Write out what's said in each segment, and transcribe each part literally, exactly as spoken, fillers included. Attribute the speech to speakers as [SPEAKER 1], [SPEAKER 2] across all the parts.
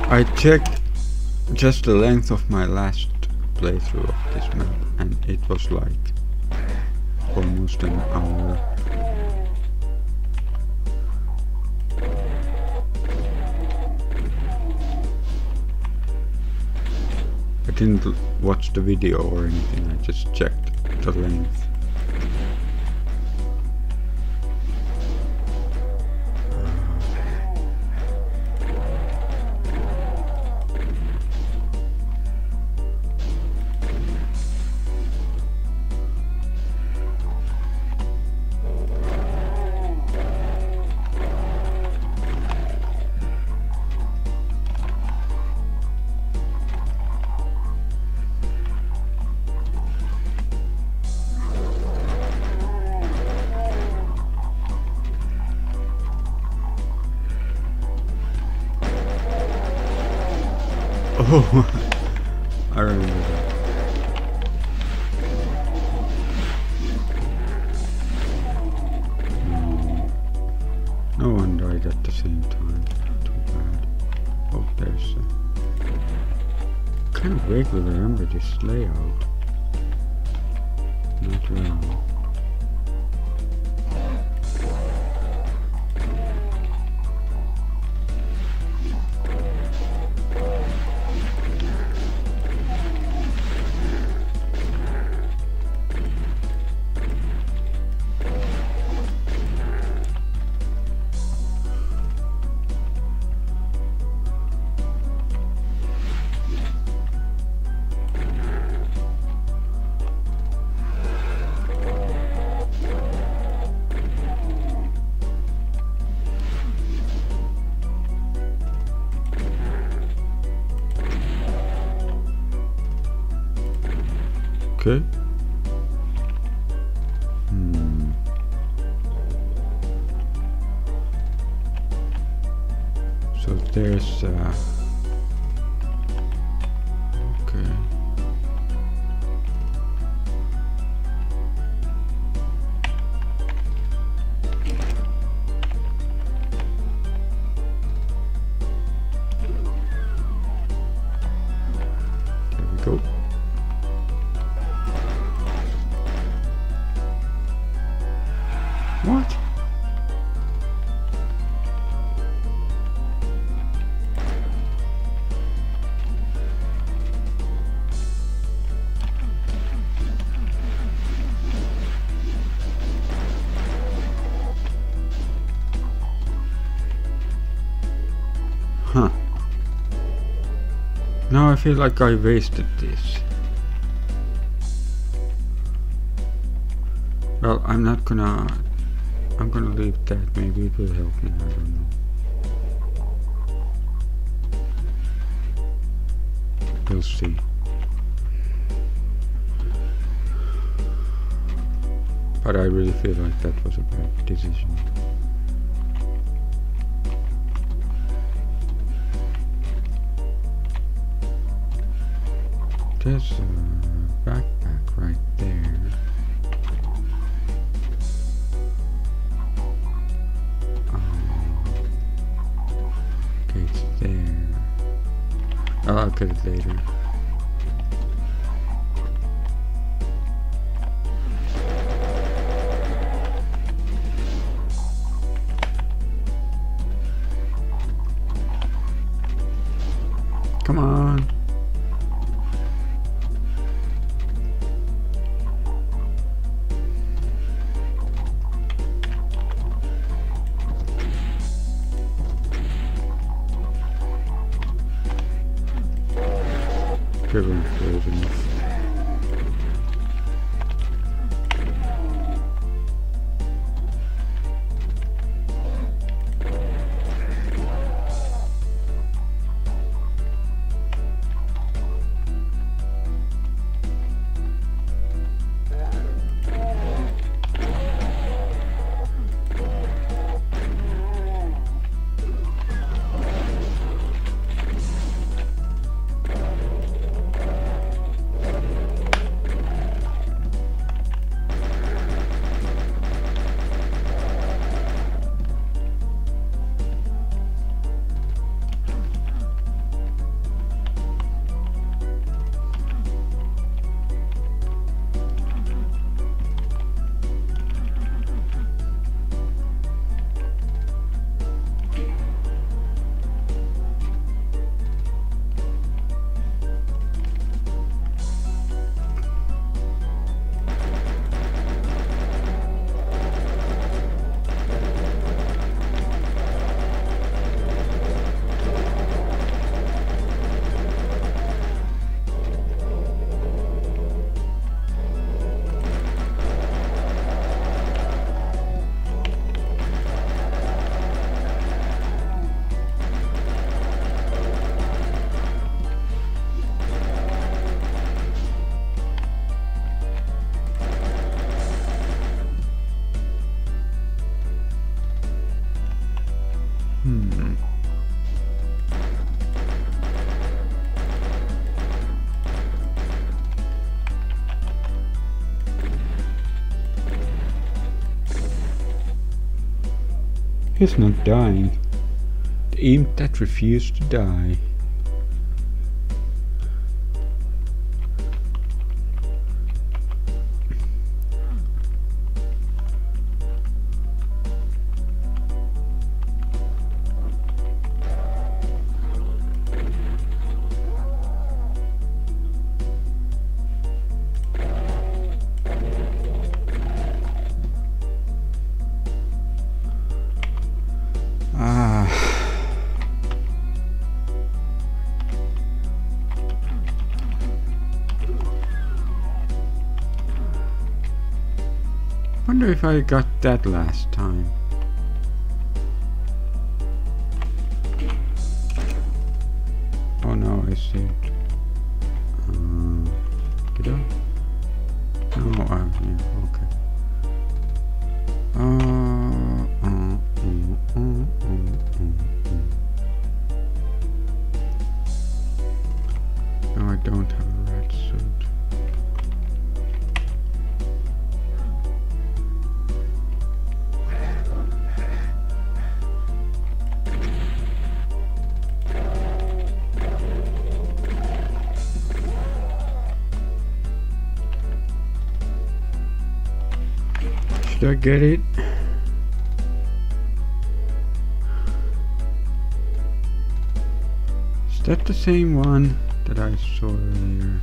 [SPEAKER 1] I checked just the length of my last playthrough of this map and it was like almost an hour. I didn't watch the video or anything, I just checked the length. Oh, I remember that. No, no one died at the same time. Too bad. Oh, there's a... kind of vaguely remember this layout. Not well. Okay. Hmm. So there's uh okay. There we go. What? Huh. Now I feel like I wasted this. Well, I'm not gonna... I'm gonna leave that, maybe it will help me, I don't know. We'll see. But I really feel like that was a bad decision. There's a backpack right there. There. Oh, I'll get it later. Come on. River close enough. He's not dying. The imp that refused to die. Wonder if I got that last time. Oh no, I saved. Uh, did I? No, uh, yeah, okay. Uh, uh, uh, uh, uh, uh, uh. No, I don't have a rat suit. Should I get it? Is that the same one that I saw earlier?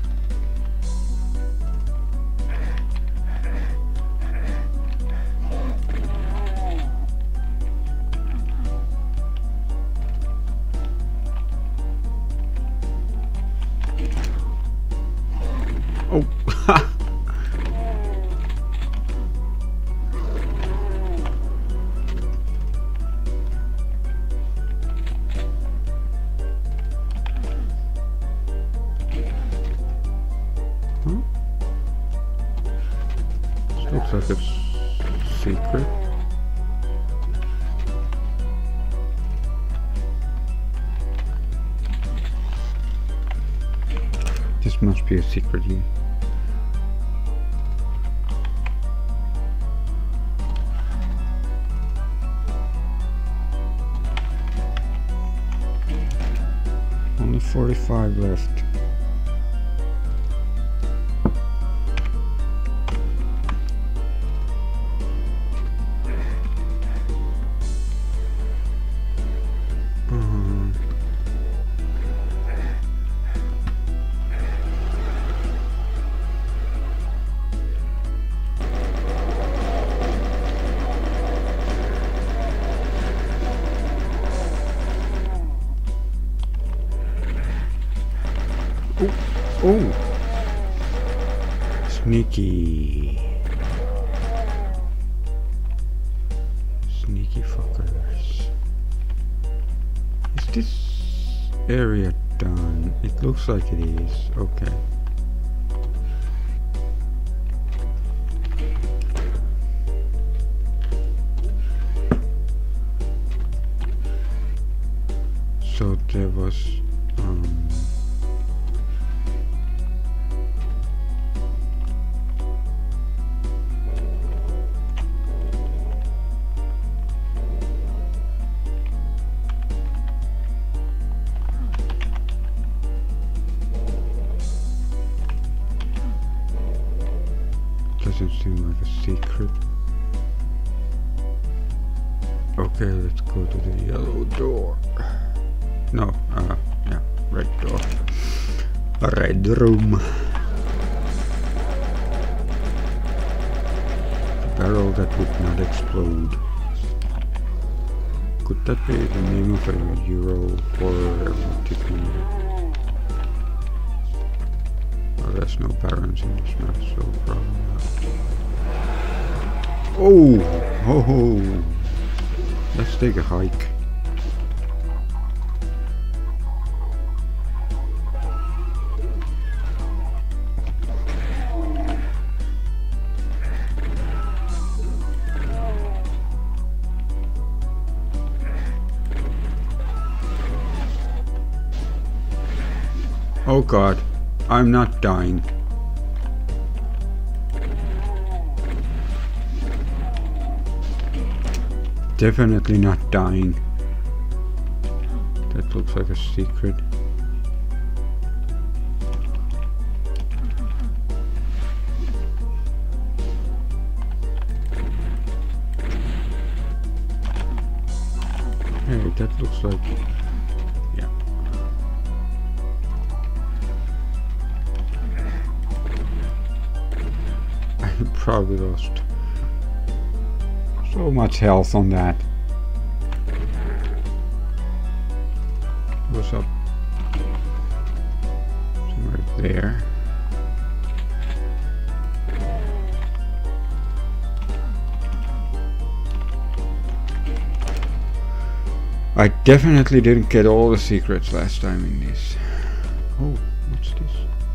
[SPEAKER 1] Oh! Looks like it's secret. This must be a secret here. Only forty-five left. Oh! Sneaky. Sneaky fuckers. Is this area done? It looks like it is. Okay. So there was um doesn't seem like a secret. Okay, let's go to the yellow door. No, uh, yeah, red door. A red room. A barrel that would not explode. Could that be the name of a Euro horror multiplayer? Oh, there's no barons in this map, so probably not. Oh! Ho ho! Let's take a hike. Oh god, I'm not dying. Definitely not dying. That looks like a secret. Hey, that looks like... yeah. I probably lost so much health on that. What's up? Somewhere there. I definitely didn't get all the secrets last time in this. Oh, what's this?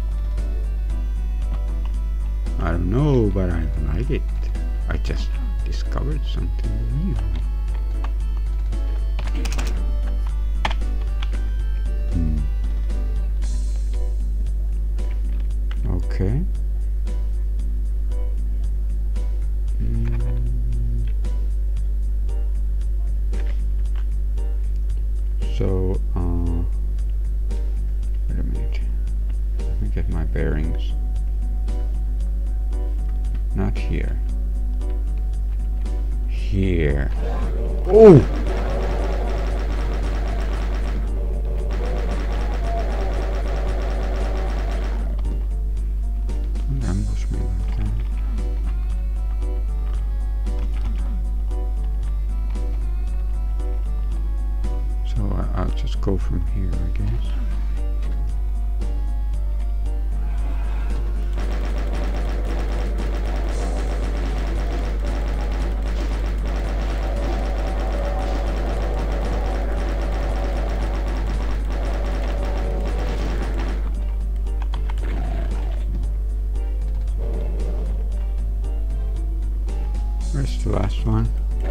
[SPEAKER 1] I don't know, but I like it. I just discovered something new. Hmm. Okay. Mm. So, uh, wait a minute. Let me get my bearings. Not here. Here. Oh! Don't ambush me like that. So I, I'll just go from here, I guess. Where's the last one?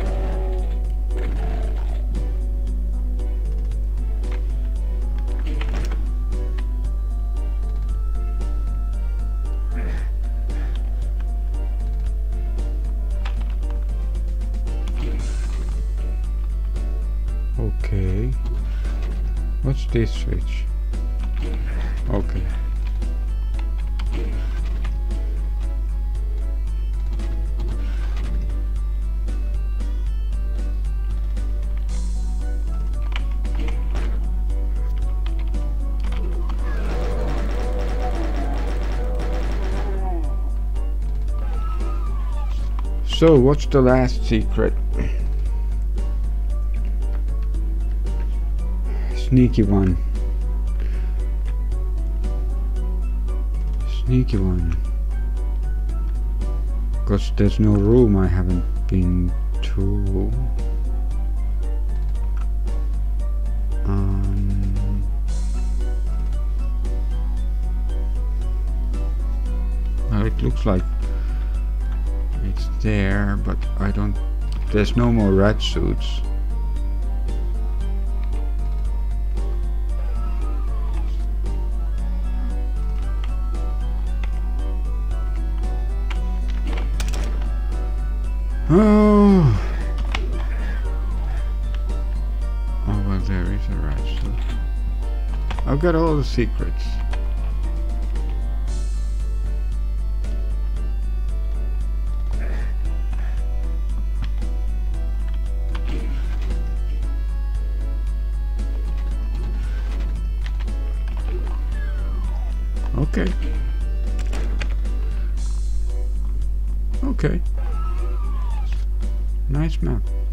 [SPEAKER 1] Okay. What's this switch? Okay. So, what's the last secret? Sneaky one. Sneaky one. Because there's no room I haven't been to. Um... Well, it looks like it's there, but I don't... There's no more rat suits. Oh. Oh, well, there is a rat suit. I've got all the secrets. Okay. Okay. Nice map.